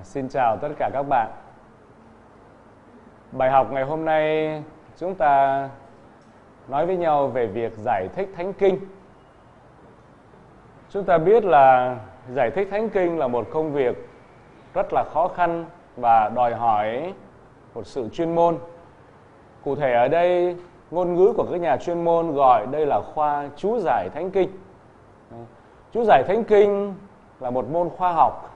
Xin chào tất cả các bạn. Bài học ngày hôm nay chúng ta nói với nhau về việc giải thích Thánh Kinh. Chúng ta biết là giải thích Thánh Kinh là một công việc rất là khó khăn và đòi hỏi một sự chuyên môn. Cụ thể ở đây, ngôn ngữ của các nhà chuyên môn gọi đây là khoa chú giải Thánh Kinh. Chú giải Thánh Kinh là một môn khoa học,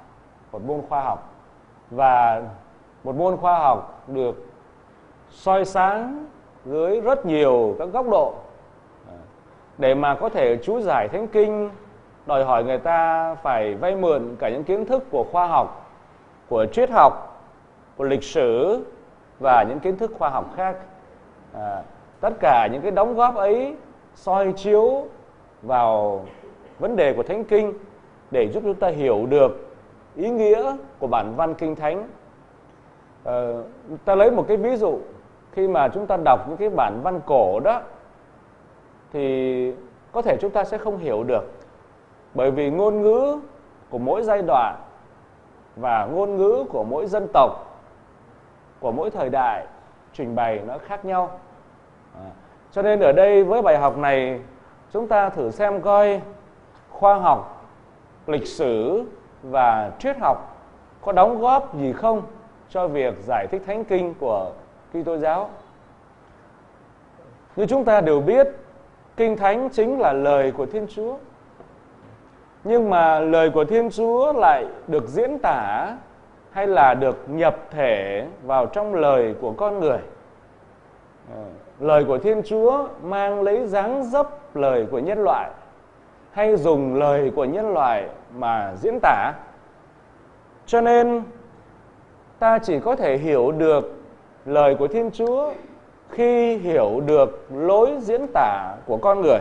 và một môn khoa học được soi sáng dưới rất nhiều các góc độ. Để mà có thể chú giải Thánh Kinh đòi hỏi người ta phải vay mượn cả những kiến thức của khoa học, của triết học, của lịch sử và những kiến thức khoa học khác. Tất cả những cái đóng góp ấy soi chiếu vào vấn đề của Thánh Kinh để giúp chúng ta hiểu được ý nghĩa của bản văn Kinh Thánh. Ta lấy một cái ví dụ, khi mà chúng ta đọc những cái bản văn cổ đó thì có thể chúng ta sẽ không hiểu được, bởi vì ngôn ngữ của mỗi giai đoạn và ngôn ngữ của mỗi dân tộc, của mỗi thời đại trình bày nó khác nhau. Cho nên ở đây với bài học này, chúng ta thử xem coi khoa học, lịch sử và triết học có đóng góp gì không cho việc giải thích Thánh Kinh của Kitô giáo. Như chúng ta đều biết, Kinh Thánh chính là lời của Thiên Chúa. Nhưng mà lời của Thiên Chúa lại được diễn tả hay là được nhập thể vào trong lời của con người. Lời của Thiên Chúa mang lấy dáng dấp lời của nhân loại, hay dùng lời của nhân loại mà diễn tả. Cho nên ta chỉ có thể hiểu được lời của Thiên Chúa khi hiểu được lối diễn tả của con người.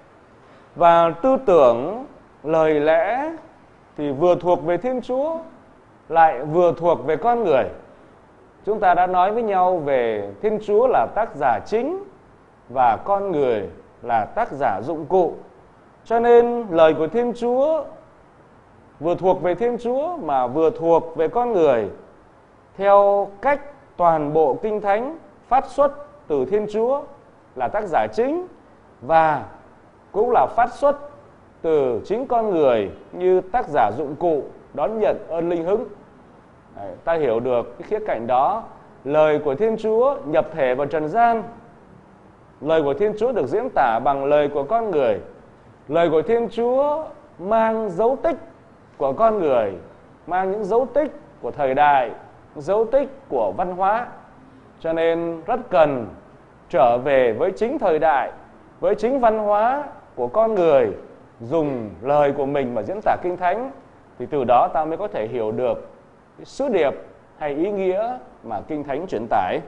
Và tư tưởng, lời lẽ thì vừa thuộc về Thiên Chúa lại vừa thuộc về con người. Chúng ta đã nói với nhau về Thiên Chúa là tác giả chính và con người là tác giả dụng cụ. Cho nên lời của Thiên Chúa vừa thuộc về Thiên Chúa mà vừa thuộc về con người, theo cách toàn bộ Kinh Thánh phát xuất từ Thiên Chúa là tác giả chính, và cũng là phát xuất từ chính con người như tác giả dụng cụ đón nhận ơn linh hứng. Ta hiểu được cái khía cạnh đó. Lời của Thiên Chúa nhập thể vào trần gian. Lời của Thiên Chúa được diễn tả bằng lời của con người. Lời của Thiên Chúa mang dấu tích của con người, mang những dấu tích của thời đại, dấu tích của văn hóa. Cho nên rất cần trở về với chính thời đại, với chính văn hóa của con người, dùng lời của mình mà diễn tả Kinh Thánh, thì từ đó ta mới có thể hiểu được cái sứ điệp hay ý nghĩa mà Kinh Thánh truyền tải.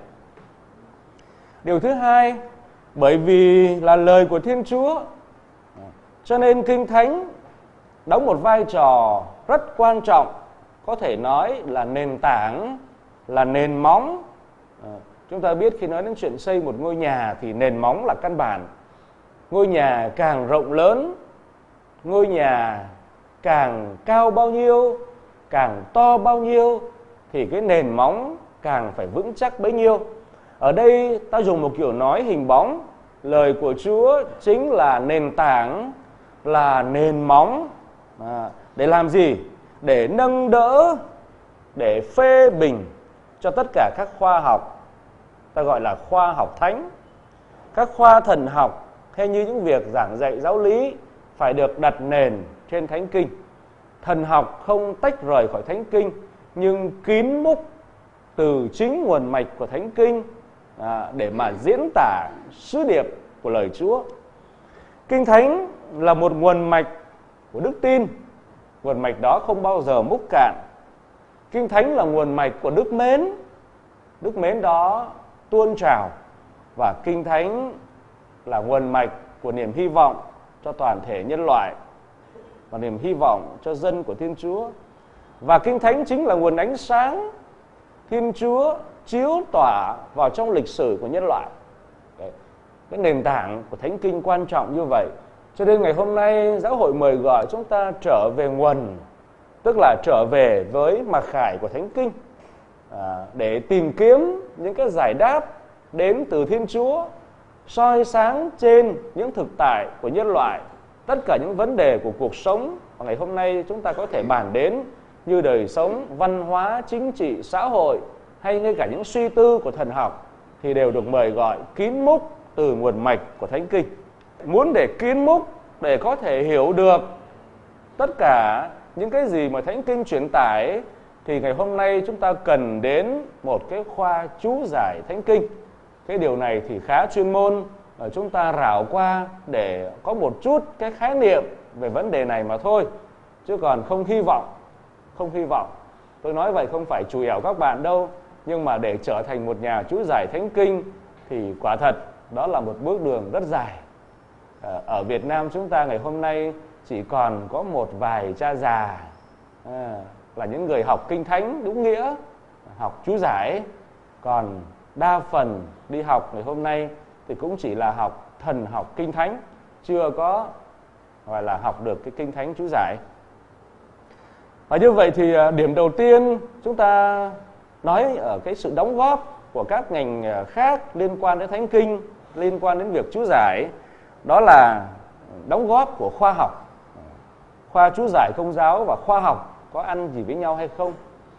Điều thứ hai, bởi vì là lời của Thiên Chúa, cho nên Kinh Thánh đóng một vai trò rất quan trọng, có thể nói là nền tảng, là nền móng. Chúng ta biết khi nói đến chuyện xây một ngôi nhà thì nền móng là căn bản. Ngôi nhà càng rộng lớn, ngôi nhà càng cao bao nhiêu, càng to bao nhiêu, thì cái nền móng càng phải vững chắc bấy nhiêu. Ở đây ta dùng một kiểu nói hình bóng. Lời của Chúa chính là nền tảng, là nền móng. Để làm gì? Để nâng đỡ, để phê bình cho tất cả các khoa học, ta gọi là khoa học thánh. Các khoa thần học hay như những việc giảng dạy giáo lý phải được đặt nền trên Thánh Kinh. Thần học không tách rời khỏi Thánh Kinh, nhưng kín múc từ chính nguồn mạch của Thánh Kinh để mà diễn tả sứ điệp của lời Chúa. Kinh Thánh là một nguồn mạch của đức tin. Nguồn mạch đó không bao giờ múc cạn. Kinh Thánh là nguồn mạch của đức mến. Đức mến đó tuôn trào. Và Kinh Thánh là nguồn mạch của niềm hy vọng cho toàn thể nhân loại và niềm hy vọng cho dân của Thiên Chúa. Và Kinh Thánh chính là nguồn ánh sáng Thiên Chúa chiếu tỏa vào trong lịch sử của nhân loại. Cái nền tảng của Thánh Kinh quan trọng như vậy. Cho nên ngày hôm nay giáo hội mời gọi chúng ta trở về nguồn, tức là trở về với mặc khải của Thánh Kinh để tìm kiếm những cái giải đáp đến từ Thiên Chúa, soi sáng trên những thực tại của nhân loại, tất cả những vấn đề của cuộc sống mà ngày hôm nay chúng ta có thể bàn đến, như đời sống, văn hóa, chính trị, xã hội, hay ngay cả những suy tư của thần học, thì đều được mời gọi kín múc từ nguồn mạch của Thánh Kinh. Muốn để kín múc, để có thể hiểu được tất cả những cái gì mà Thánh Kinh truyền tải, thì ngày hôm nay chúng ta cần đến một cái khoa chú giải Thánh Kinh. Cái điều này thì khá chuyên môn, chúng ta rảo qua để có một chút cái khái niệm về vấn đề này mà thôi, chứ còn không hy vọng. Tôi nói vậy không phải chù ẻo các bạn đâu, nhưng mà để trở thành một nhà chú giải Thánh Kinh thì quả thật đó là một bước đường rất dài. Ở Việt Nam chúng ta ngày hôm nay chỉ còn có một vài cha già là những người học Kinh Thánh đúng nghĩa, học chú giải, còn đa phần đi học ngày hôm nay thì cũng chỉ là học thần học Kinh Thánh, chưa có gọi là học được cái Kinh Thánh chú giải. Và như vậy thì điểm đầu tiên chúng ta nói ở cái sự đóng góp của các ngành khác liên quan đến Thánh Kinh, liên quan đến việc chú giải, đó là đóng góp của khoa học. Khoa chú giải Công giáo và khoa học có ăn gì với nhau hay không?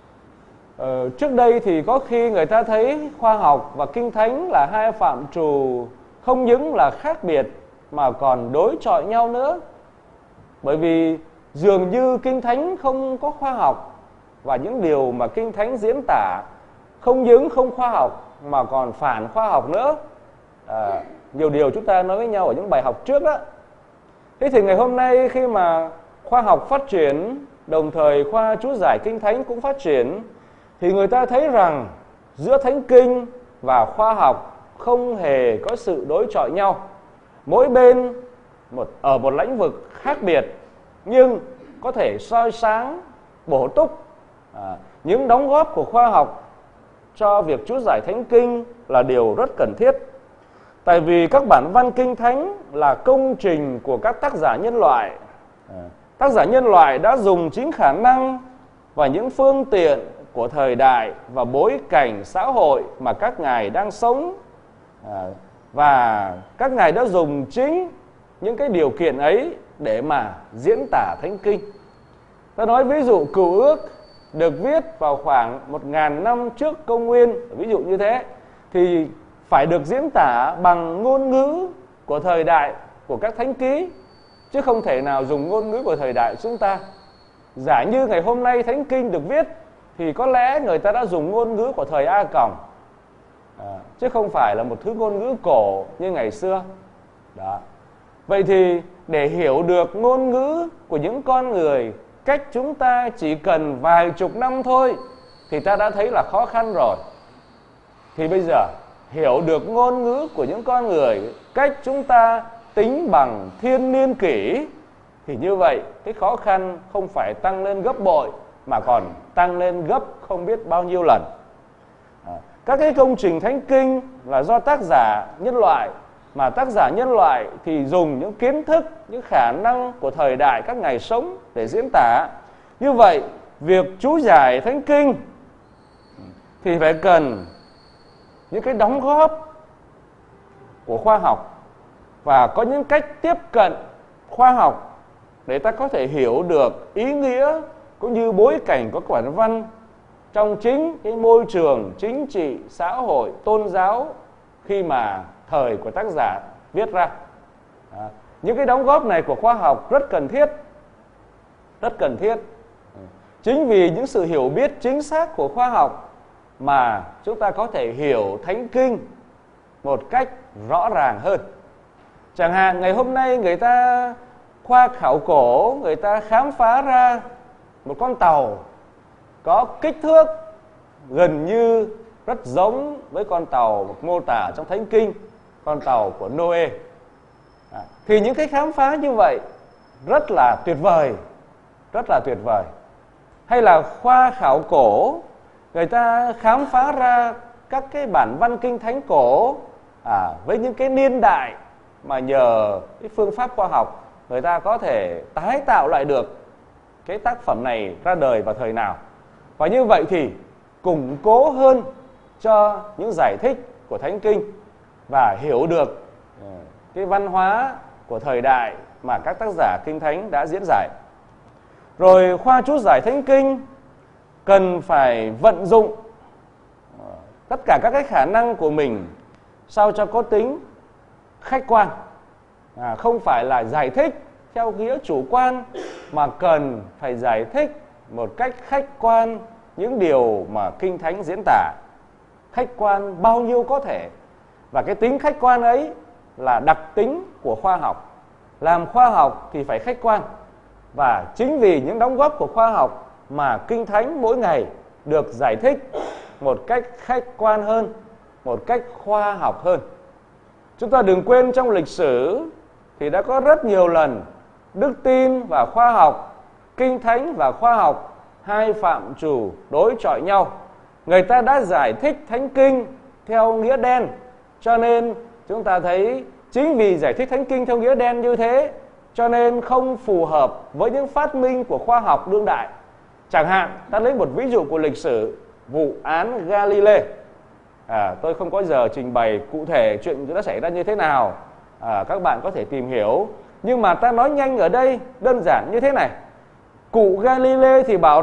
Trước đây thì có khi người ta thấy khoa học và Kinh Thánh là hai phạm trù không những là khác biệt mà còn đối chọi nhau nữa. Bởi vì dường như Kinh Thánh không có khoa học, và những điều mà Kinh Thánh diễn tả không những không khoa học mà còn phản khoa học nữa. Nhiều điều chúng ta nói với nhau ở những bài học trước đó. Thế thì ngày hôm nay khi mà khoa học phát triển, đồng thời khoa chú giải Kinh Thánh cũng phát triển, thì người ta thấy rằng giữa Thánh Kinh và khoa học không hề có sự đối chọi nhau. Mỗi bên ở một lĩnh vực khác biệt, nhưng có thể soi sáng, bổ túc những đóng góp của khoa học cho việc chú giải Thánh Kinh là điều rất cần thiết. Tại vì các bản văn Kinh Thánh là công trình của các tác giả nhân loại. Tác giả nhân loại đã dùng chính khả năng và những phương tiện của thời đại và bối cảnh xã hội mà các ngài đang sống, và các ngài đã dùng chính những cái điều kiện ấy để mà diễn tả Thánh Kinh. Ta nói ví dụ Cựu Ước được viết vào khoảng 1000 năm trước công nguyên, ví dụ như thế, thì phải được diễn tả bằng ngôn ngữ của thời đại của các thánh ký, chứ không thể nào dùng ngôn ngữ của thời đại chúng ta. Giả như ngày hôm nay Thánh Kinh được viết thì có lẽ người ta đã dùng ngôn ngữ của thời A Còng, chứ không phải là một thứ ngôn ngữ cổ như ngày xưa. Đó. Vậy thì để hiểu được ngôn ngữ của những con người cách chúng ta chỉ cần vài chục năm thôi thì ta đã thấy là khó khăn rồi. Thì bây giờ hiểu được ngôn ngữ của những con người cách chúng ta tính bằng thiên niên kỷ, thì như vậy cái khó khăn không phải tăng lên gấp bội mà còn tăng lên gấp không biết bao nhiêu lần. Các cái công trình Thánh Kinh là do tác giả nhân loại, mà tác giả nhân loại thì dùng những kiến thức, những khả năng của thời đại các ngày sống để diễn tả. Như vậy, việc chú giải Thánh Kinh thì phải cần những cái đóng góp của khoa học, và có những cách tiếp cận khoa học để ta có thể hiểu được ý nghĩa cũng như bối cảnh của bản văn trong chính cái môi trường chính trị, xã hội, tôn giáo khi mà thời của tác giả viết ra. Những cái đóng góp này của khoa học rất cần thiết, rất cần thiết. Chính vì những sự hiểu biết chính xác của khoa học mà chúng ta có thể hiểu Thánh Kinh một cách rõ ràng hơn. Chẳng hạn ngày hôm nay người ta khoa khảo cổ, người ta khám phá ra một con tàu có kích thước gần như rất giống với con tàu mô tả trong Thánh Kinh, con tàu của Noe. Thì những cái khám phá như vậy rất là tuyệt vời, rất là tuyệt vời. Hay là khoa khảo cổ, người ta khám phá ra các cái bản văn Kinh Thánh cổ với những cái niên đại mà nhờ cái phương pháp khoa học người ta có thể tái tạo lại được. cái tác phẩm này ra đời vào thời nào. Và như vậy thì củng cố hơn cho những giải thích của Thánh Kinh và hiểu được cái văn hóa của thời đại mà các tác giả Kinh Thánh đã diễn giải. Rồi khoa chú giải Thánh Kinh cần phải vận dụng tất cả các cái khả năng của mình sao cho có tính khách quan, không phải là giải thích theo nghĩa chủ quan, mà cần phải giải thích một cách khách quan những điều mà Kinh Thánh diễn tả, khách quan bao nhiêu có thể. Và cái tính khách quan ấy là đặc tính của khoa học. Làm khoa học thì phải khách quan, và chính vì những đóng góp của khoa học mà Kinh Thánh mỗi ngày được giải thích một cách khách quan hơn, một cách khoa học hơn. Chúng ta đừng quên trong lịch sử thì đã có rất nhiều lần đức tin và khoa học, Kinh Thánh và khoa học, hai phạm trù đối chọi nhau. Người ta đã giải thích Thánh Kinh theo nghĩa đen, cho nên chúng ta thấy chính vì giải thích Thánh Kinh theo nghĩa đen như thế, cho nên không phù hợp với những phát minh của khoa học đương đại. Chẳng hạn, ta lấy một ví dụ của lịch sử, vụ án Galilee. Tôi không có giờ trình bày cụ thể chuyện đã xảy ra như thế nào, các bạn có thể tìm hiểu. Nhưng mà ta nói nhanh ở đây, đơn giản như thế này. Cụ Galilee thì bảo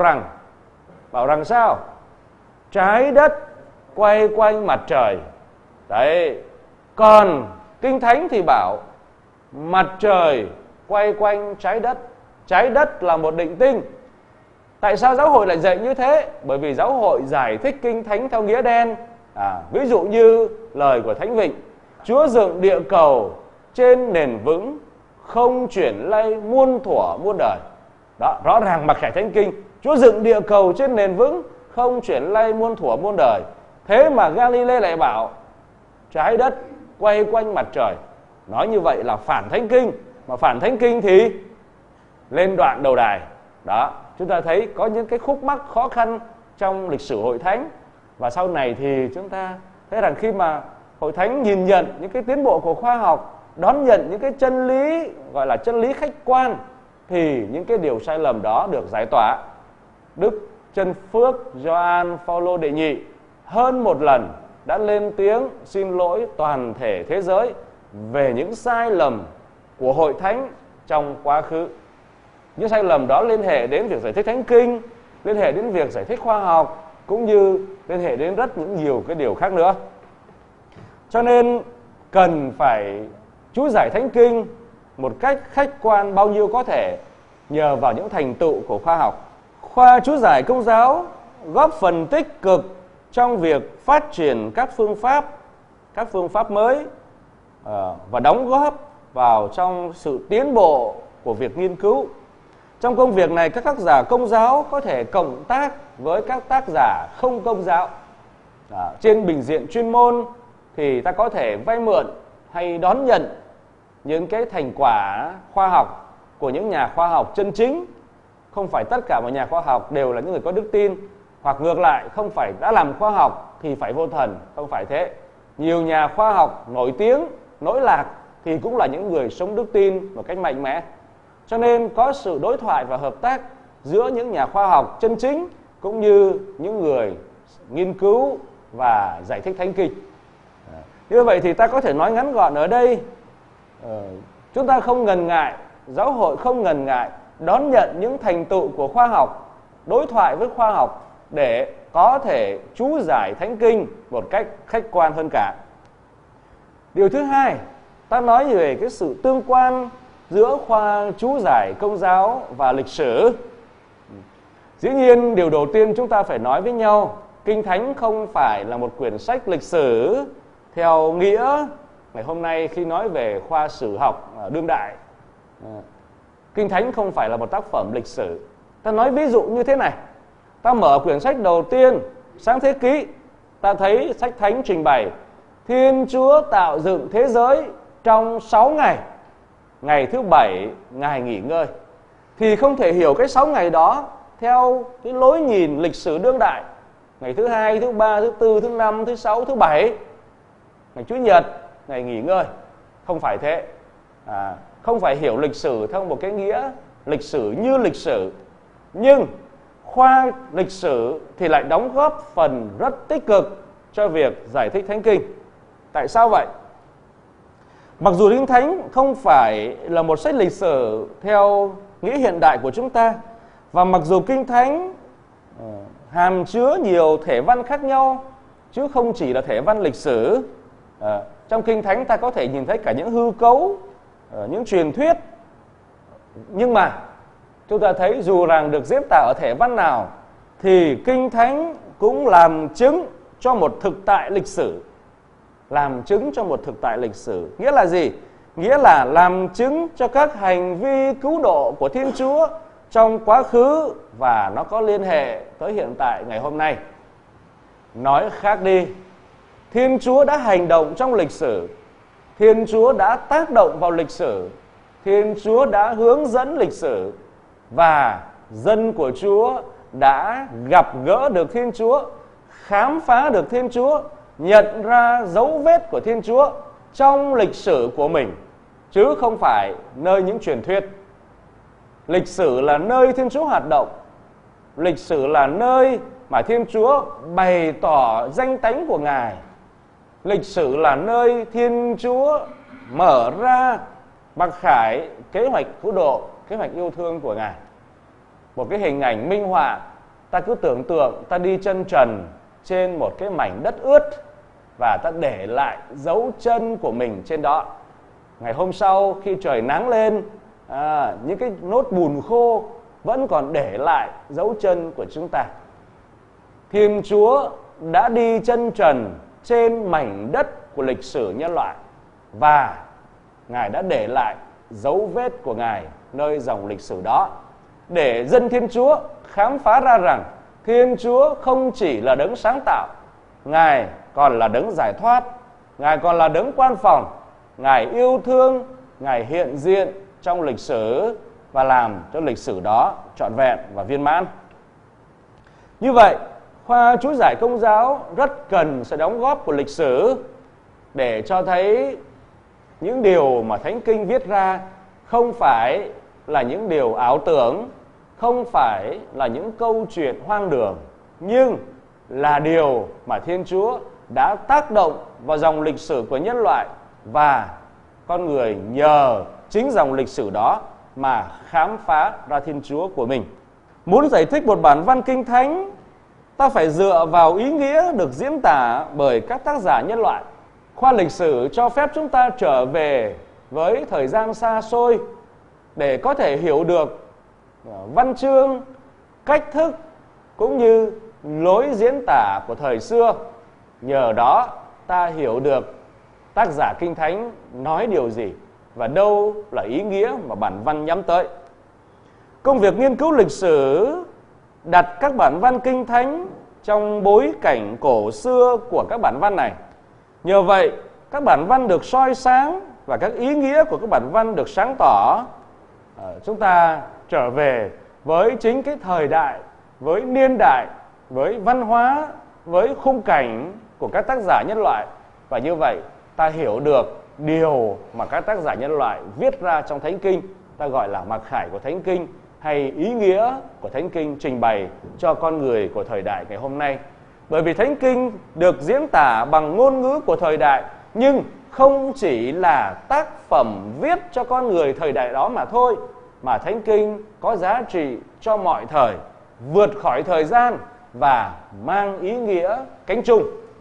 rằng sao? Trái đất quay quanh mặt trời. Đấy. Còn Kinh Thánh thì bảo mặt trời quay quanh trái đất. Trái đất là một định tinh. Tại sao giáo hội lại dạy như thế? Bởi vì giáo hội giải thích Kinh Thánh theo nghĩa đen. Ví dụ như lời của Thánh Vịnh: Chúa dựng địa cầu trên nền vững, không chuyển lay muôn thuở muôn đời. Đó, rõ ràng mặc khải Thánh Kinh, Chúa dựng địa cầu trên nền vững, không chuyển lay muôn thuở muôn đời. Thế mà Galilee lại bảo trái đất quay quanh mặt trời. Nói như vậy là phản Thánh Kinh. Mà phản Thánh Kinh thì lên đoạn đầu đài. Đó, chúng ta thấy có những cái khúc mắc khó khăn trong lịch sử Hội Thánh. Và sau này thì chúng ta thấy rằng khi mà Hội Thánh nhìn nhận những cái tiến bộ của khoa học, đón nhận những cái chân lý gọi là chân lý khách quan, thì những cái điều sai lầm đó được giải tỏa. Đức Chân Phước Gioan Phaolô đệ nhị hơn một lần đã lên tiếng xin lỗi toàn thể thế giới về những sai lầm của Hội Thánh trong quá khứ. Những sai lầm đó liên hệ đến việc giải thích Thánh Kinh, liên hệ đến việc giải thích khoa học, cũng như liên hệ đến rất nhiều cái điều khác nữa. Cho nên cần phải chú giải Thánh Kinh một cách khách quan bao nhiêu có thể nhờ vào những thành tựu của khoa học. Khoa chú giải Công giáo góp phần tích cực trong việc phát triển các phương pháp mới và đóng góp vào trong sự tiến bộ của việc nghiên cứu. Trong công việc này, các tác giả Công giáo có thể cộng tác với các tác giả không Công giáo. Trên bình diện chuyên môn thì ta có thể vay mượn hay đón nhận những cái thành quả khoa học của những nhà khoa học chân chính. Không phải tất cả mọi nhà khoa học đều là những người có đức tin, hoặc ngược lại, không phải đã làm khoa học thì phải vô thần, không phải thế. Nhiều nhà khoa học nổi tiếng, nổi lạc thì cũng là những người sống đức tin một cách mạnh mẽ. Cho nên có sự đối thoại và hợp tác giữa những nhà khoa học chân chính cũng như những người nghiên cứu và giải thích Thánh Kinh. Như vậy thì ta có thể nói ngắn gọn ở đây, chúng ta không ngần ngại, giáo hội không ngần ngại đón nhận những thành tựu của khoa học, đối thoại với khoa học để có thể chú giải Thánh Kinh một cách khách quan hơn cả. Điều thứ hai, ta nói về cái sự tương quan giữa khoa chú giải Công giáo và lịch sử. Dĩ nhiên, điều đầu tiên chúng ta phải nói với nhau, Kinh Thánh không phải là một quyển sách lịch sử theo nghĩa ngày hôm nay khi nói về khoa sử học đương đại. Kinh Thánh không phải là một tác phẩm lịch sử. Ta nói ví dụ như thế này. Ta mở quyển sách đầu tiên, Sáng Thế Ký, ta thấy sách Thánh trình bày Thiên Chúa tạo dựng thế giới trong 6 ngày. Ngày thứ 7, Ngài nghỉ ngơi. Thì không thể hiểu cái 6 ngày đó theo cái lối nhìn lịch sử đương đại. Ngày thứ 2, thứ 3, thứ 4, thứ 5, thứ 6, thứ 7, ngày Chủ nhật, ngày nghỉ ngơi. Không phải thế. Không phải hiểu lịch sử theo một cái nghĩa lịch sử như lịch sử. nhưng khoa lịch sử thì lại đóng góp phần rất tích cực cho việc giải thích Thánh Kinh. Tại sao vậy? Mặc dù Kinh Thánh không phải là một sách lịch sử theo nghĩa hiện đại của chúng ta, và mặc dù Kinh Thánh hàm chứa nhiều thể văn khác nhau, chứ không chỉ là thể văn lịch sử. Trong Kinh Thánh ta có thể nhìn thấy cả những hư cấu, những truyền thuyết. Nhưng mà chúng ta thấy dù rằng được diễn tả ở thể văn nào, thì Kinh Thánh cũng làm chứng cho một thực tại lịch sử. Làm chứng cho một thực tại lịch sử. Nghĩa là gì? Nghĩa là làm chứng cho các hành vi cứu độ của Thiên Chúa trong quá khứ, và nó có liên hệ tới hiện tại ngày hôm nay. Nói khác đi, Thiên Chúa đã hành động trong lịch sử, Thiên Chúa đã tác động vào lịch sử, Thiên Chúa đã hướng dẫn lịch sử, và dân của Chúa đã gặp gỡ được Thiên Chúa, khám phá được Thiên Chúa, nhận ra dấu vết của Thiên Chúa trong lịch sử của mình, chứ không phải nơi những truyền thuyết. Lịch sử là nơi Thiên Chúa hoạt động. Lịch sử là nơi mà Thiên Chúa bày tỏ danh tánh của Ngài. Lịch sử là nơi Thiên Chúa mở ra mặc khải kế hoạch cứu độ, kế hoạch yêu thương của Ngài. Một cái hình ảnh minh họa, ta cứ tưởng tượng ta đi chân trần trên một cái mảnh đất ướt và ta để lại dấu chân của mình trên đó. Ngày hôm sau khi trời nắng lên, những cái nốt bùn khô vẫn còn để lại dấu chân của chúng ta. Thiên Chúa đã đi chân trần trên mảnh đất của lịch sử nhân loại, và Ngài đã để lại dấu vết của Ngài nơi dòng lịch sử đó, để dân Thiên Chúa khám phá ra rằng Thiên Chúa không chỉ là đấng sáng tạo, Ngài còn là đấng giải thoát, Ngài còn là đấng quan phòng, Ngài yêu thương, Ngài hiện diện trong lịch sử và làm cho lịch sử đó trọn vẹn và viên mãn. Như vậy, khoa chú giải Công giáo rất cần sự đóng góp của lịch sử để cho thấy những điều mà Thánh Kinh viết ra không phải là những điều ảo tưởng, không phải là những câu chuyện hoang đường, nhưng là điều mà Thiên Chúa đã tác động vào dòng lịch sử của nhân loại, và con người nhờ chính dòng lịch sử đó mà khám phá ra Thiên Chúa của mình. Muốn giải thích một bản văn Kinh Thánh, ta phải dựa vào ý nghĩa được diễn tả bởi các tác giả nhân loại. Khoa lịch sử cho phép chúng ta trở về với thời gian xa xôi để có thể hiểu được văn chương, cách thức cũng như lối diễn tả của thời xưa. Nhờ đó ta hiểu được tác giả Kinh Thánh nói điều gì và đâu là ý nghĩa mà bản văn nhắm tới. Công việc nghiên cứu lịch sử đặt các bản văn Kinh Thánh trong bối cảnh cổ xưa của các bản văn này. Nhờ vậy, các bản văn được soi sáng và các ý nghĩa của các bản văn được sáng tỏ. Chúng ta trở về với chính cái thời đại, với niên đại, với văn hóa, với khung cảnh của các tác giả nhân loại. Và như vậy, ta hiểu được điều mà các tác giả nhân loại viết ra trong Thánh Kinh, ta gọi là mặc khải của Thánh Kinh, hay ý nghĩa của Thánh Kinh trình bày cho con người của thời đại ngày hôm nay. Bởi vì Thánh Kinh được diễn tả bằng ngôn ngữ của thời đại, nhưng không chỉ là tác phẩm viết cho con người thời đại đó mà thôi, mà Thánh Kinh có giá trị cho mọi thời, vượt khỏi thời gian và mang ý nghĩa cánh chung,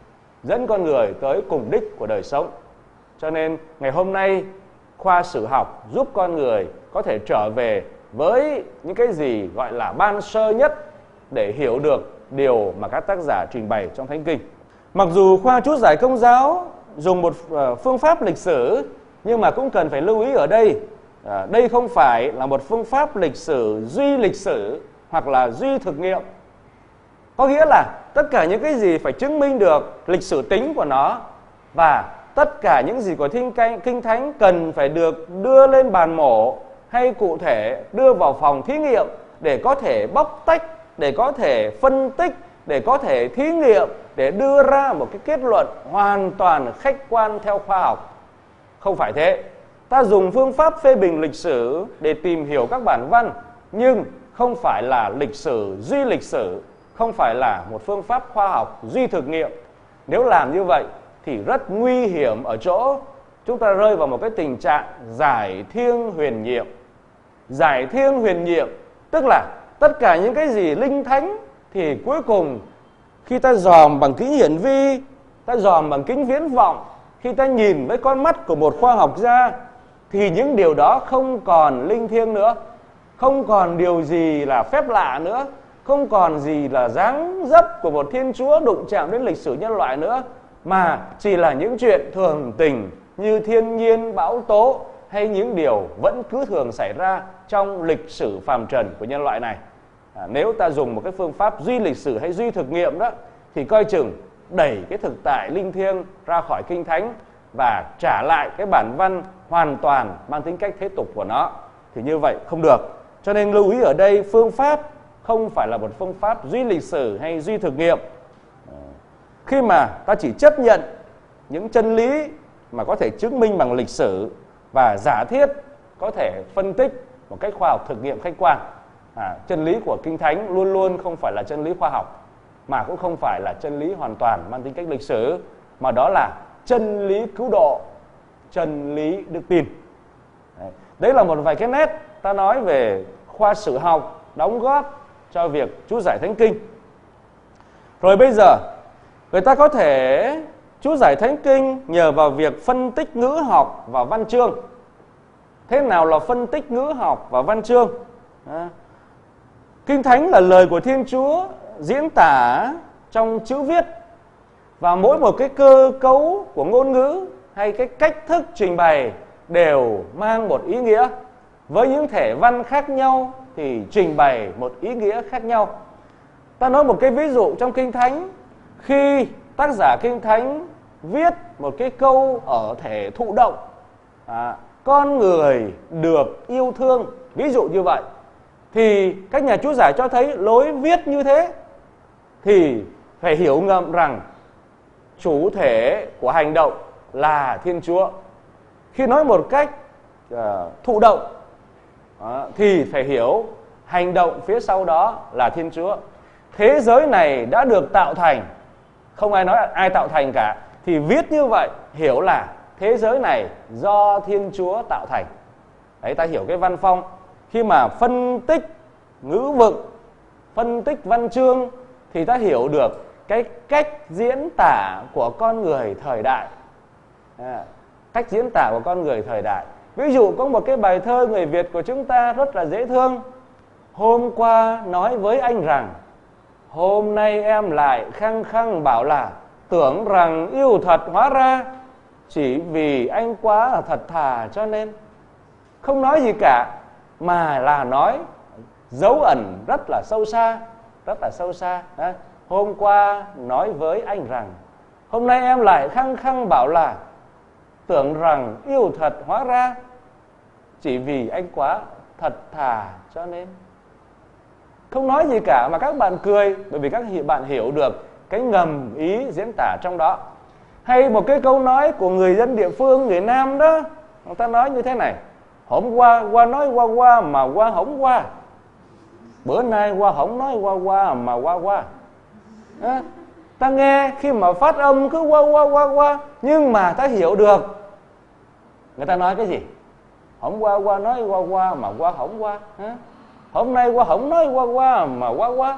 dẫn con người tới cùng đích của đời sống. Cho nên ngày hôm nay, khoa sử học giúp con người có thể trở về với những cái gì gọi là ban sơ nhất để hiểu được điều mà các tác giả trình bày trong Thánh Kinh. Mặc dù khoa chú giải Công giáo dùng một phương pháp lịch sử, nhưng mà cũng cần phải lưu ý ở đây, đây không phải là một phương pháp lịch sử duy lịch sử hoặc là duy thực nghiệm. Có nghĩa là tất cả những cái gì phải chứng minh được lịch sử tính của nó, và tất cả những gì của Kinh Thánh cần phải được đưa lên bàn mổ hay cụ thể đưa vào phòng thí nghiệm để có thể bóc tách, để có thể phân tích, để có thể thí nghiệm, để đưa ra một cái kết luận hoàn toàn khách quan theo khoa học. Không phải thế. Ta dùng phương pháp phê bình lịch sử để tìm hiểu các bản văn, nhưng không phải là lịch sử duy lịch sử, không phải là một phương pháp khoa học duy thực nghiệm. Nếu làm như vậy thì rất nguy hiểm ở chỗ chúng ta rơi vào một cái tình trạng giải thiêng huyền nhiệm. Giải thiêng huyền nhiệm tức là tất cả những cái gì linh thánh thì cuối cùng khi ta dòm bằng kính hiển vi, ta dòm bằng kính viễn vọng, khi ta nhìn với con mắt của một khoa học gia thì những điều đó không còn linh thiêng nữa, không còn điều gì là phép lạ nữa, không còn gì là dáng dấp của một Thiên Chúa đụng chạm đến lịch sử nhân loại nữa, mà chỉ là những chuyện thường tình như thiên nhiên bão tố hay những điều vẫn cứ thường xảy ra trong lịch sử phàm trần của nhân loại này. Nếu ta dùng một cái phương pháp duy lịch sử hay duy thực nghiệm đó thì coi chừng đẩy cái thực tại linh thiêng ra khỏi kinh thánh và trả lại cái bản văn hoàn toàn mang tính cách thế tục của nó, thì như vậy không được. Cho nên lưu ý ở đây, phương pháp không phải là một phương pháp duy lịch sử hay duy thực nghiệm. Khi mà ta chỉ chấp nhận những chân lý mà có thể chứng minh bằng lịch sử và giả thiết có thể phân tích một cách khoa học thực nghiệm khách quan, chân lý của Kinh Thánh luôn luôn không phải là chân lý khoa học, mà cũng không phải là chân lý hoàn toàn mang tính cách lịch sử, mà đó là chân lý cứu độ, chân lý đức tin. Đấy là một vài cái nét ta nói về khoa sử học đóng góp cho việc chú giải Thánh Kinh. Rồi bây giờ người ta có thể chú giải Thánh Kinh nhờ vào việc phân tích ngữ học và văn chương. Thế nào là phân tích ngữ học và văn chương? Kinh Thánh là lời của Thiên Chúa diễn tả trong chữ viết, và mỗi một cái cơ cấu của ngôn ngữ hay cái cách thức trình bày đều mang một ý nghĩa. Với những thể văn khác nhau thì trình bày một ý nghĩa khác nhau. Ta nói một cái ví dụ trong Kinh Thánh, khi tác giả Kinh Thánh viết một cái câu ở thể thụ động, con người được yêu thương, ví dụ như vậy, thì các nhà chú giải cho thấy lối viết như thế thì phải hiểu ngầm rằng chủ thể của hành động là Thiên Chúa. Khi nói một cách thụ động thì phải hiểu hành động phía sau đó là Thiên Chúa. Thế giới này đã được tạo thành, không ai nói ai tạo thành cả, thì viết như vậy hiểu là thế giới này do Thiên Chúa tạo thành. Đấy, ta hiểu cái văn phong. Khi mà phân tích ngữ vực, phân tích văn chương thì ta hiểu được cái cách diễn tả của con người thời đại. Cách diễn tả của con người thời đại. Ví dụ có một cái bài thơ người Việt của chúng ta rất là dễ thương. Hôm qua nói với anh rằng, hôm nay em lại khăng khăng bảo là, tưởng rằng yêu thật hóa ra, chỉ vì anh quá là thật thà cho nên. Không nói gì cả, mà là nói dấu ẩn rất là sâu xa, rất là sâu xa. Hôm qua nói với anh rằng, hôm nay em lại khăng khăng bảo là, tưởng rằng yêu thật hóa ra, chỉ vì anh quá thật thà cho nên. Không nói gì cả mà các bạn cười, bởi vì các bạn hiểu được cái ngầm ý diễn tả trong đó. Hay một cái câu nói của người dân địa phương, người Nam đó, người ta nói như thế này: hôm qua nói qua mà qua hổng qua, bữa nay qua hổng nói qua mà qua. Ta nghe khi mà phát âm cứ qua, nhưng mà ta hiểu được người ta nói cái gì. Hôm qua nói qua mà qua hổng qua, hôm nay qua hổng nói qua mà qua.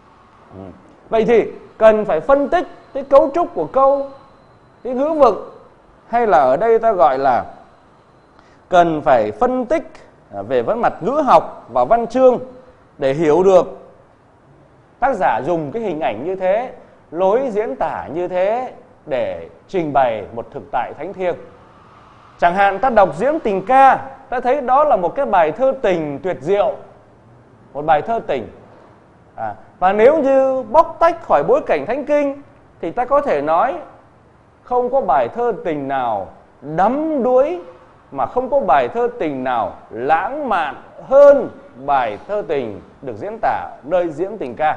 Vậy thì cần phải phân tích cái cấu trúc của câu, cái ngữ vực, hay là ở đây ta gọi là cần phải phân tích về vấn mặt ngữ học và văn chương để hiểu được tác giả dùng cái hình ảnh như thế, lối diễn tả như thế để trình bày một thực tại thánh thiêng. Chẳng hạn ta đọc Diễm Tình Ca, ta thấy đó là một cái bài thơ tình tuyệt diệu, một bài thơ tình. Và nếu như bóc tách khỏi bối cảnh Thánh Kinh thì ta có thể nói không có bài thơ tình nào đắm đuối, mà không có bài thơ tình nào lãng mạn hơn bài thơ tình được diễn tả nơi Diễm Tình Ca.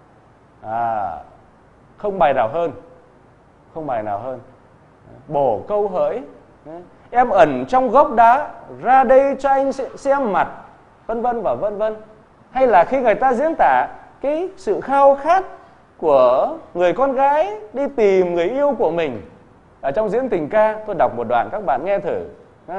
Không bài nào hơn, không bài nào hơn. Bổ câu hỡi, em ẩn trong gốc đá, ra đây cho anh xem mặt, vân vân và vân vân. hay là khi người ta diễn tả cái sự khao khát của người con gái đi tìm người yêu của mình. Ở trong diễn tình ca, tôi đọc một đoạn các bạn nghe thử.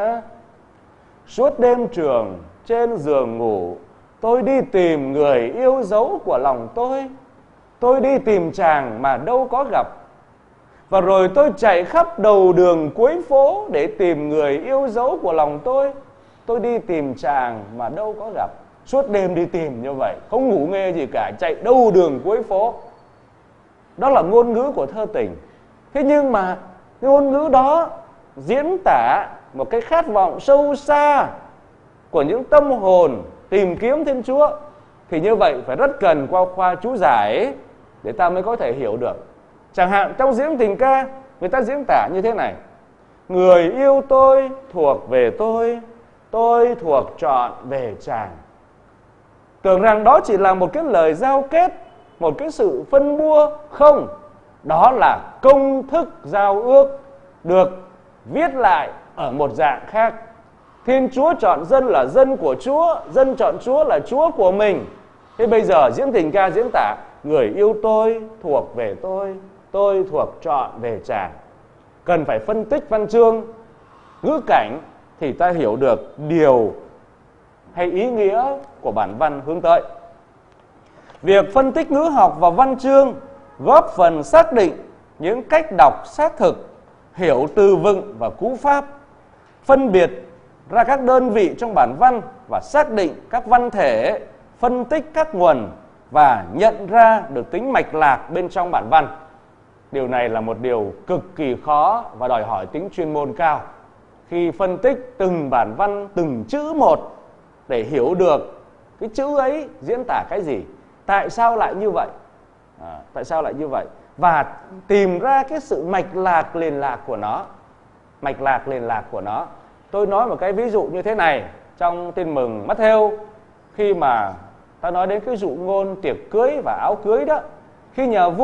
Suốt đêm trường trên giường ngủ, tôi đi tìm người yêu dấu của lòng tôi. Tôi đi tìm chàng mà đâu có gặp. Và rồi tôi chạy khắp đầu đường cuối phố để tìm người yêu dấu của lòng tôi. Tôi đi tìm chàng mà đâu có gặp. Suốt đêm đi tìm như vậy, không ngủ nghe gì cả, chạy đầu đường cuối phố. Đó là ngôn ngữ của thơ tình. Thế nhưng mà cái ngôn ngữ đó diễn tả một cái khát vọng sâu xa của những tâm hồn tìm kiếm Thiên Chúa, thì như vậy phải rất cần qua khoa chú giải để ta mới có thể hiểu được. Chẳng hạn trong diễn tình ca, người ta diễn tả như thế này: người yêu tôi thuộc về tôi thuộc trọn về chàng. Tưởng rằng đó chỉ là một cái lời giao kết, một cái sự phân bua. Không, đó là công thức giao ước được viết lại ở một dạng khác. Thiên Chúa chọn dân là dân của Chúa, dân chọn Chúa là Chúa của mình. Thế bây giờ diễn tình ca diễn tả người yêu tôi thuộc về tôi thuộc trọn về chàng. Cần phải phân tích văn chương, ngữ cảnh thì ta hiểu được điều hay ý nghĩa của bản văn hướng tới. Việc phân tích ngữ học và văn chương góp phần xác định những cách đọc xác thực, hiểu từ vựng và cú pháp, phân biệt ra các đơn vị trong bản văn và xác định các văn thể, phân tích các nguồn và nhận ra được tính mạch lạc bên trong bản văn. Điều này là một điều cực kỳ khó và đòi hỏi tính chuyên môn cao. Khi phân tích từng bản văn, từng chữ một để hiểu được cái chữ ấy diễn tả cái gì, tại sao lại như vậy, tại sao lại như vậy, và tìm ra cái sự mạch lạc liền lạc của nó. Mạch lạc liền lạc của nó. Tôi nói một cái ví dụ như thế này trong Tin mừng Matthew, khi mà ta nói đến cái dụ ngôn tiệc cưới và áo cưới đó. Khi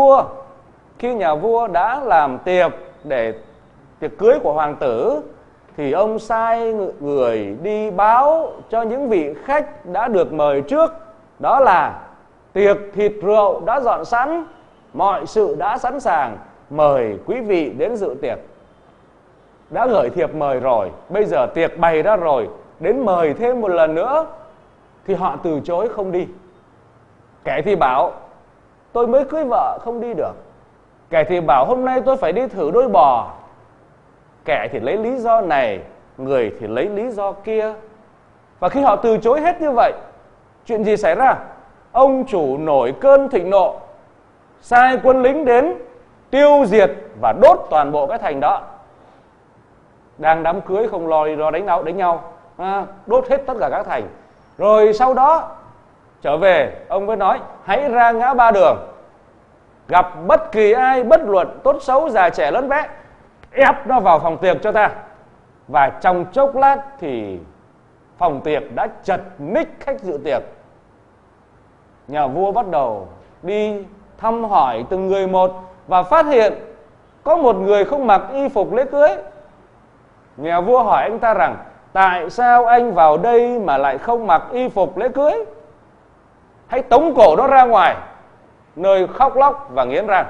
nhà vua đã làm tiệc để tiệc cưới của hoàng tử, thì ông sai người đi báo cho những vị khách đã được mời trước, đó là tiệc thịt rượu đã dọn sẵn, mọi sự đã sẵn sàng, mời quý vị đến dự tiệc. Đã gửi thiệp mời rồi, bây giờ tiệc bày ra rồi, đến mời thêm một lần nữa, thì họ từ chối không đi. Kẻ thì bảo tôi mới cưới vợ không đi được. Kẻ thì bảo hôm nay tôi phải đi thử đôi bò. Kẻ thì lấy lý do này, người thì lấy lý do kia. Và khi họ từ chối hết như vậy, chuyện gì xảy ra? Ông chủ nổi cơn thịnh nộ, sai quân lính đến tiêu diệt và đốt toàn bộ cái thành đó. Đang đám cưới không lo đi đánh nhau, đốt hết tất cả các thành. Rồi sau đó trở về, ông mới nói hãy ra ngã ba đường, gặp bất kỳ ai, bất luận tốt xấu, già trẻ lớn bé, ép nó vào phòng tiệc cho ta. Và trong chốc lát thì phòng tiệc đã chật ních khách dự tiệc. Nhà vua bắt đầu đi thăm hỏi từng người một và phát hiện có một người không mặc y phục lễ cưới. Nhà vua hỏi anh ta rằng tại sao anh vào đây mà lại không mặc y phục lễ cưới? Hãy tống cổ nó ra ngoài, nơi khóc lóc và nghiến răng.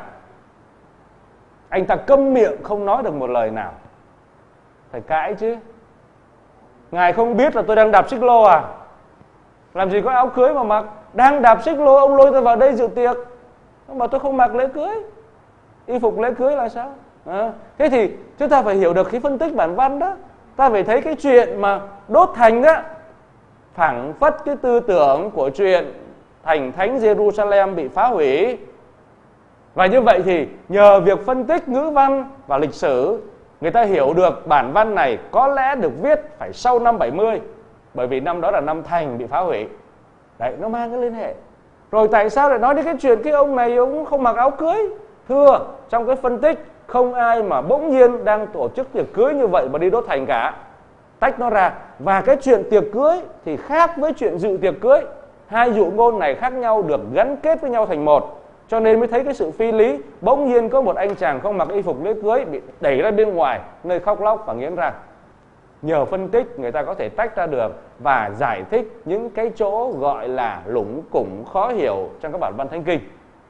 Anh ta câm miệng không nói được một lời nào. Phải cãi chứ. Ngài không biết là tôi đang đạp xích lô à? Làm gì có áo cưới mà mặc? Đang đạp xích lô, ông lôi tôi vào đây dự tiệc mà tôi không mặc lễ cưới, y phục lễ cưới là sao? Thế thì chúng ta phải hiểu được khi phân tích bản văn đó, ta phải thấy cái chuyện mà đốt thành đó phảng phất cái tư tưởng của chuyện thành thánh Jerusalem bị phá hủy. Và như vậy thì nhờ việc phân tích ngữ văn và lịch sử, người ta hiểu được bản văn này có lẽ được viết phải sau năm 70, bởi vì năm đó là năm thành bị phá hủy. Đấy, nó mang cái liên hệ. Rồi tại sao lại nói đến cái chuyện cái ông này ông không mặc áo cưới? Thưa, trong cái phân tích không ai mà bỗng nhiên đang tổ chức tiệc cưới như vậy mà đi đốt thành cả. Tách nó ra. Và cái chuyện tiệc cưới thì khác với chuyện dự tiệc cưới. Hai dụ ngôn này khác nhau, được gắn kết với nhau thành một. Cho nên mới thấy cái sự phi lý. Bỗng nhiên có một anh chàng không mặc y phục lễ cưới bị đẩy ra bên ngoài, nơi khóc lóc và nghiến răng. Nhờ phân tích người ta có thể tách ra được và giải thích những cái chỗ gọi là lủng củng khó hiểu trong các bản văn thánh kinh.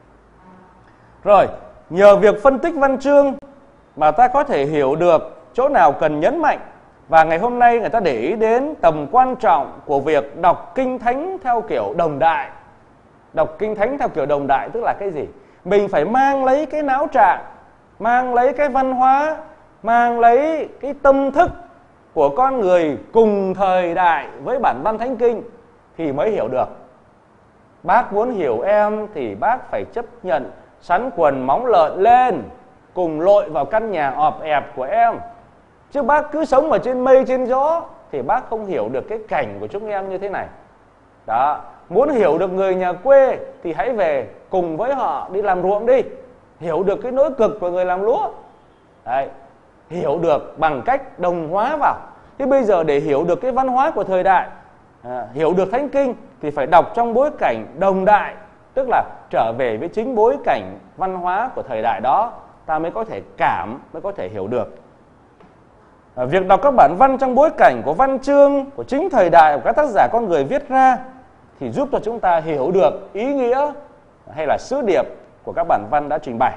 Rồi, nhờ việc phân tích văn chương mà ta có thể hiểu được chỗ nào cần nhấn mạnh. Và ngày hôm nay người ta để ý đến tầm quan trọng của việc đọc Kinh Thánh theo kiểu đồng đại. Đọc Kinh Thánh theo kiểu đồng đại tức là cái gì? Mình phải mang lấy cái não trạng, mang lấy cái văn hóa, mang lấy cái tâm thức của con người cùng thời đại với bản văn thánh kinh thì mới hiểu được. Bác muốn hiểu em thì bác phải chấp nhận sắn quần móng lợn lên, cùng lội vào căn nhà ọp ẹp của em. Chứ bác cứ sống ở trên mây trên gió thì bác không hiểu được cái cảnh của chúng em như thế này. Đó, muốn hiểu được người nhà quê thì hãy về cùng với họ đi làm ruộng đi, hiểu được cái nỗi cực của người làm lúa. Đấy, hiểu được bằng cách đồng hóa vào. Thế bây giờ để hiểu được cái văn hóa của thời đại, hiểu được thánh kinh thì phải đọc trong bối cảnh đồng đại, tức là trở về với chính bối cảnh văn hóa của thời đại đó, ta mới có thể cảm, mới có thể hiểu được. Việc đọc các bản văn trong bối cảnh của văn chương của chính thời đại của các tác giả con người viết ra thì giúp cho chúng ta hiểu được ý nghĩa hay là sứ điệp của các bản văn đã trình bày.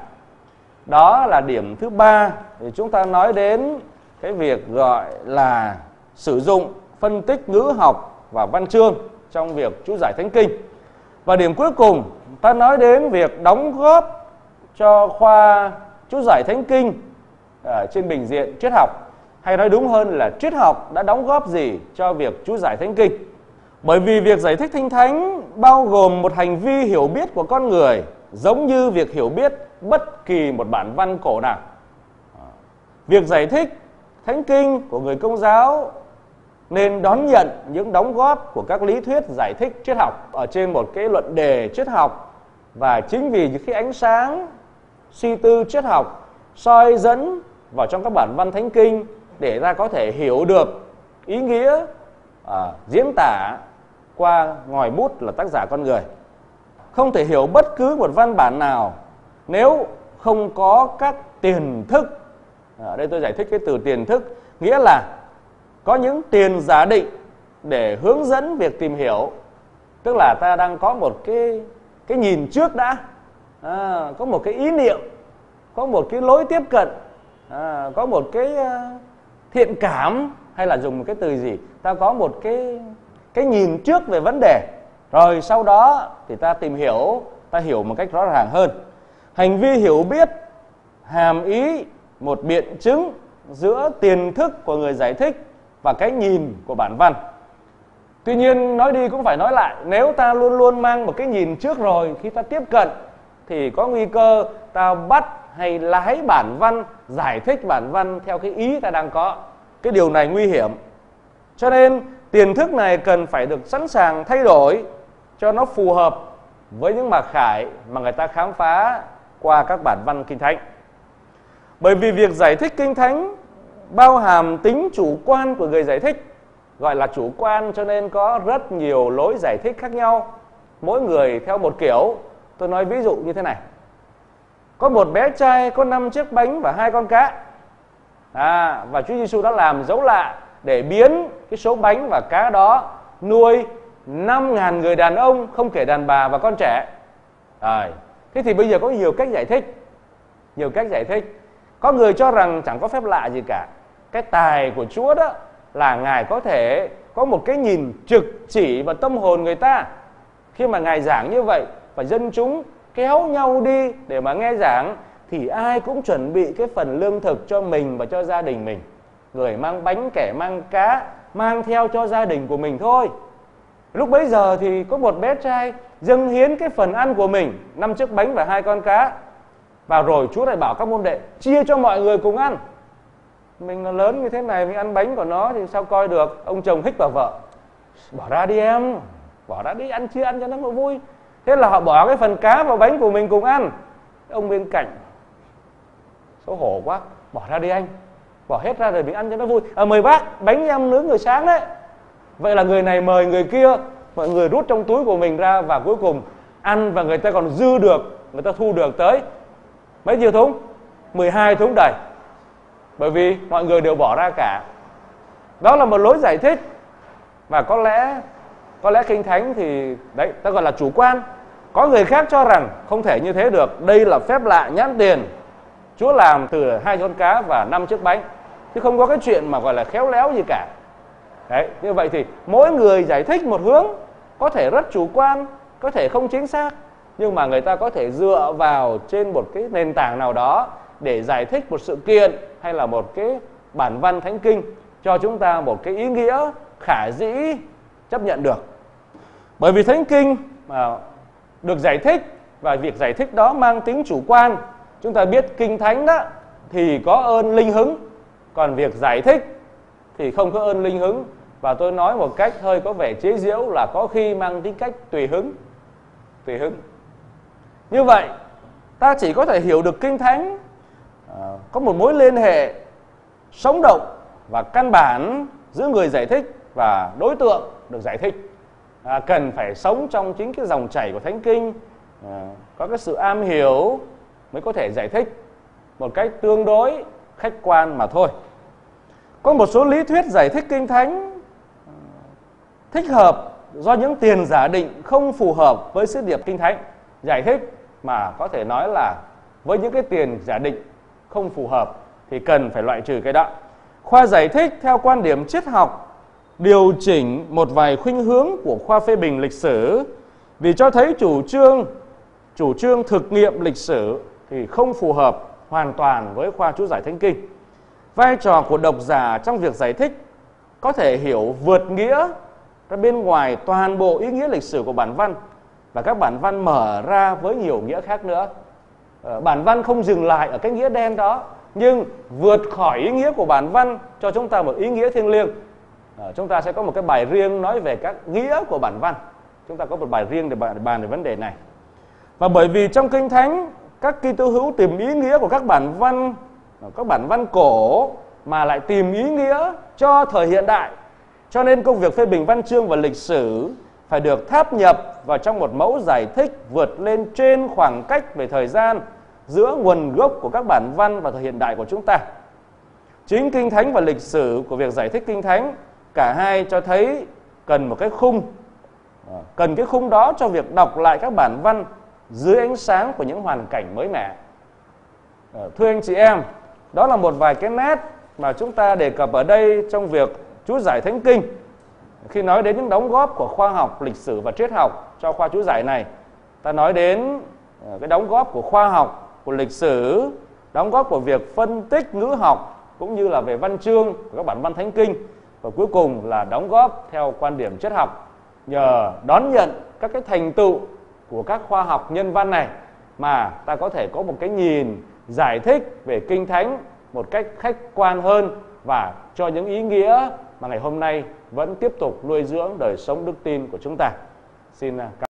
Đó là điểm thứ ba, thì chúng ta nói đến cái việc gọi là sử dụng phân tích ngữ học và văn chương trong việc chú giải thánh kinh. Và điểm cuối cùng, ta nói đến việc đóng góp cho khoa chú giải thánh kinh trên bình diện triết học, hay nói đúng hơn là triết học đã đóng góp gì cho việc chú giải thánh kinh. Bởi vì việc giải thích Kinh Thánh bao gồm một hành vi hiểu biết của con người, giống như việc hiểu biết bất kỳ một bản văn cổ nào. Việc giải thích thánh kinh của người Công giáo nên đón nhận những đóng góp của các lý thuyết giải thích triết học ở trên một cái luận đề triết học. Và chính vì những cái ánh sáng suy tư triết học soi dẫn vào trong các bản văn thánh kinh để ta có thể hiểu được ý nghĩa diễn tả qua ngòi bút là tác giả con người. Không thể hiểu bất cứ một văn bản nào nếu không có các tiền thức. Ở đây tôi giải thích cái từ tiền thức, nghĩa là có những tiền giả định để hướng dẫn việc tìm hiểu. Tức là ta đang có một cái nhìn trước đã, có một cái ý niệm, có một cái lối tiếp cận, có một cái thiện cảm, hay là dùng một cái từ gì, ta có một cái nhìn trước về vấn đề, rồi sau đó thì ta tìm hiểu, ta hiểu một cách rõ ràng hơn. Hành vi hiểu biết hàm ý một biện chứng giữa tiền thức của người giải thích và cái nhìn của bản văn. Tuy nhiên nói đi cũng phải nói lại, nếu ta luôn luôn mang một cái nhìn trước rồi, khi ta tiếp cận thì có nguy cơ ta bắt hay lái bản văn, giải thích bản văn theo cái ý ta đang có. Cái điều này nguy hiểm. Cho nên tiền thức này cần phải được sẵn sàng thay đổi cho nó phù hợp với những mặc khải mà người ta khám phá qua các bản văn Kinh Thánh. Bởi vì việc giải thích Kinh Thánh bao hàm tính chủ quan của người giải thích. Gọi là chủ quan cho nên có rất nhiều lối giải thích khác nhau, mỗi người theo một kiểu. Tôi nói ví dụ như thế này. Có một bé trai có 5 chiếc bánh và 2 con cá. Và Chúa Giêsu đã làm dấu lạ để biến cái số bánh và cá đó nuôi 5.000 người đàn ông, không kể đàn bà và con trẻ. Thế thì bây giờ có nhiều cách giải thích. Nhiều cách giải thích. Có người cho rằng chẳng có phép lạ gì cả. Cái tài của Chúa đó là Ngài có thể có một cái nhìn trực chỉ vào tâm hồn người ta. Khi mà Ngài giảng như vậy và dân chúng kéo nhau đi để mà nghe giảng, thì ai cũng chuẩn bị cái phần lương thực cho mình và cho gia đình mình. Người mang bánh, kẻ mang cá, mang theo cho gia đình của mình thôi. Lúc bấy giờ thì có một bé trai dâng hiến cái phần ăn của mình, 5 chiếc bánh và 2 con cá. Và rồi Chúa lại bảo các môn đệ chia cho mọi người cùng ăn. Mình là lớn như thế này, mình ăn bánh của nó thì sao coi được. Ông chồng hích vào vợ: bỏ ra đi em, bỏ ra đi, ăn chia ăn cho nó vui. Thế là họ bỏ cái phần cá vào bánh của mình cùng ăn. Ông bên cạnh xấu hổ quá: bỏ ra đi anh, bỏ hết ra rồi mình ăn cho nó vui. Mời bác, bánh em nướng người sáng đấy. Vậy là người này mời người kia, mọi người rút trong túi của mình ra và cuối cùng ăn, và người ta còn dư được, người ta thu được tới mấy nhiêu thúng? 12 thúng đầy. Bởi vì mọi người đều bỏ ra cả. Đó là một lối giải thích, và có lẽ Kinh Thánh thì đấy ta gọi là chủ quan. Có người khác cho rằng không thể như thế được, đây là phép lạ nhãn tiền, Chúa làm từ 2 con cá và 5 chiếc bánh, chứ không có cái chuyện mà gọi là khéo léo gì cả. Đấy, như vậy thì mỗi người giải thích một hướng, có thể rất chủ quan, có thể không chính xác, nhưng mà người ta có thể dựa vào trên một cái nền tảng nào đó để giải thích một sự kiện hay là một cái bản văn thánh kinh cho chúng ta một cái ý nghĩa khả dĩ chấp nhận được. Bởi vì thánh kinh mà được giải thích và việc giải thích đó mang tính chủ quan, chúng ta biết kinh thánh đó thì có ơn linh hứng, còn việc giải thích thì không có ơn linh hứng. Và tôi nói một cách hơi có vẻ chế giễu là có khi mang tính cách tùy hứng. Như vậy ta chỉ có thể hiểu được kinh thánh có một mối liên hệ sống động và căn bản giữa người giải thích và đối tượng được giải thích. Cần phải sống trong chính cái dòng chảy của thánh kinh, có cái sự am hiểu mới có thể giải thích một cách tương đối khách quan mà thôi. Có một số lý thuyết giải thích kinh thánh thích hợp do những tiền giả định không phù hợp với sứ điệp kinh thánh giải thích, mà có thể nói là với những cái tiền giả định không phù hợp thì cần phải loại trừ cái đó. Khoa giải thích theo quan điểm triết học điều chỉnh một vài khuynh hướng của khoa phê bình lịch sử, vì cho thấy chủ trương thực nghiệm lịch sử thì không phù hợp hoàn toàn với khoa chú giải thánh kinh. Vai trò của độc giả trong việc giải thích có thể hiểu vượt nghĩa ra bên ngoài toàn bộ ý nghĩa lịch sử của bản văn, và các bản văn mở ra với nhiều nghĩa khác nữa. Bản văn không dừng lại ở cái nghĩa đen đó, nhưng vượt khỏi ý nghĩa của bản văn cho chúng ta một ý nghĩa thiêng liêng. Chúng ta sẽ có một cái bài riêng nói về các nghĩa của bản văn. Chúng ta có một bài riêng để bàn về vấn đề này. Và bởi vì trong Kinh Thánh, các Kitô hữu tìm ý nghĩa của các bản văn cổ mà lại tìm ý nghĩa cho thời hiện đại, cho nên công việc phê bình văn chương và lịch sử phải được tháp nhập vào trong một mẫu giải thích vượt lên trên khoảng cách về thời gian giữa nguồn gốc của các bản văn và thời hiện đại của chúng ta. Chính Kinh Thánh và lịch sử của việc giải thích Kinh Thánh, cả hai cho thấy cần một cái khung, cần cái khung đó cho việc đọc lại các bản văn dưới ánh sáng của những hoàn cảnh mới mẻ. Thưa anh chị em, đó là một vài cái nét mà chúng ta đề cập ở đây trong việc chú giải thánh kinh. Khi nói đến những đóng góp của khoa học, lịch sử và triết học cho khoa chú giải này, ta nói đến cái đóng góp của khoa học, của lịch sử, đóng góp của việc phân tích ngữ học cũng như là về văn chương của các bản văn thánh kinh, và cuối cùng là đóng góp theo quan điểm triết học. Nhờ đón nhận các cái thành tựu của các khoa học nhân văn này mà ta có thể có một cái nhìn giải thích về Kinh Thánh một cách khách quan hơn, và cho những ý nghĩa mà ngày hôm nay vẫn tiếp tục nuôi dưỡng đời sống đức tin của chúng ta. Xin cảm ơn.